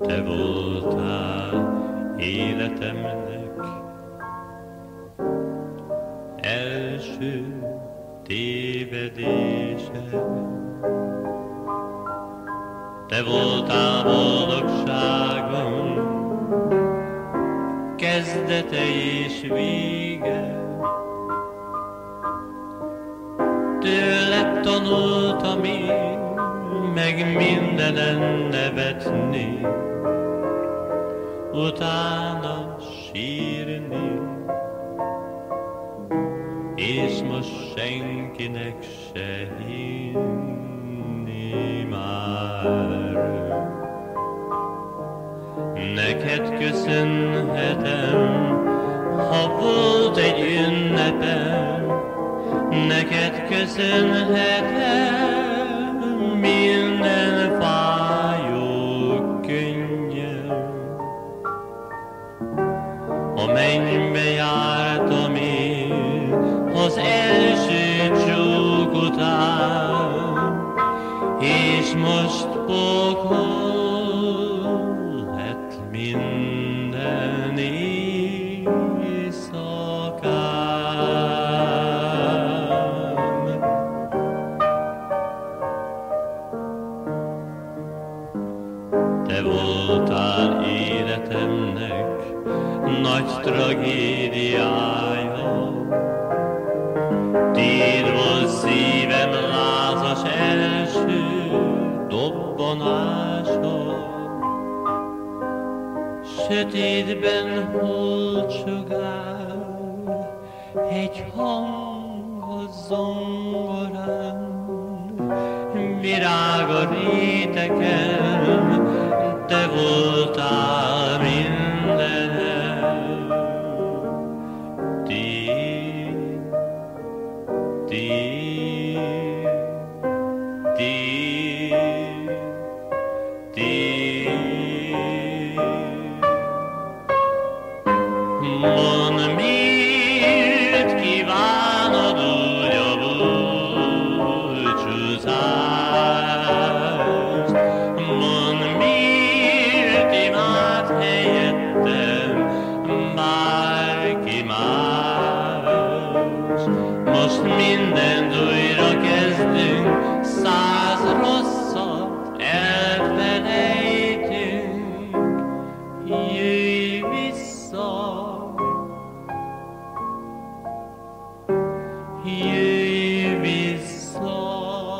Te voltál életemnek első tévedése. Te voltál boldogságom kezdete és vége. Tőled tanultam én meg mindenen nevetni, utána sírni, és most senkinek se hinni már. Neked köszönhetem, ha volt egy ünnepem, neked köszönhetem minden fájó könnyem. A mennybe jártam én az első csók után, és most pokol lett minden éjszakám. Te voltál életemnek nagy tragédiája, tiéd volt szívem lázas első dobbanása. Sötétben hol csugál egy hang a zongorán, virág a réteken, te voltál mindenem. Tiéd, tiéd, tiéd, tiéd. Mondd, miért kívánod úgy a búcsúzást? Mondd, miért imád helyettem bárki más? Most mindent újra kezdünk, 100 rosszat elfelejtünk. Jöjj vissza, jöjj vissza,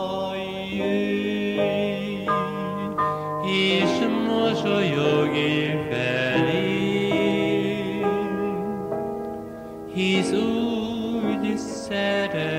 jöjj, és mosolyogj felém, hisz úgy szeretlek.